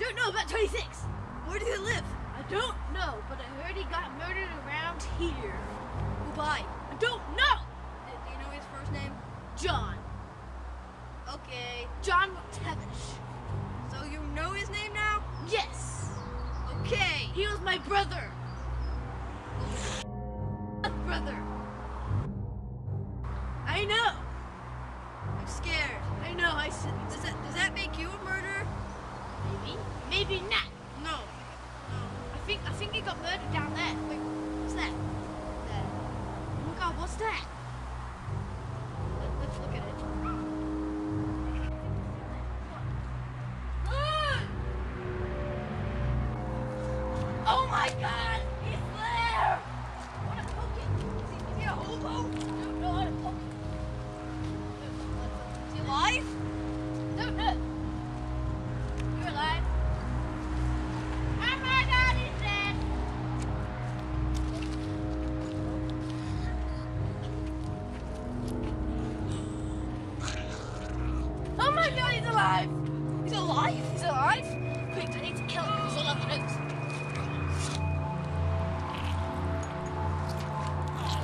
don't know about 26. Where do they live? I don't know, but I heard he got murdered around here. Who by? I don't know. Do you know his first name? John. Okay. John Tevish. So you know his name now? Yes. Okay. He was my brother. Brother. I know. I'm scared. I know. I said. Does that make you a murderer? Maybe. Maybe not. No. I think he got murdered down there. Wait, what's that? Oh my God, what's that? Let's look at it. Look! Oh my God, he's there! I want to poke it. Is he a hobo? Don't know how to poke it. Is he alive? Don't know. You're alive. Oh my God, he's dead. Oh my God, he's alive. He's alive? He's alive? Quick, I need to kill him. He's all on the nose.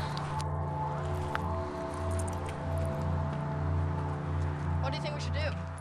What do you think we should do?